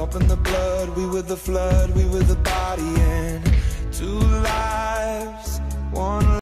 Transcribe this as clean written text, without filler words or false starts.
pumping the blood. We were the flood, we were the body, and two lives, one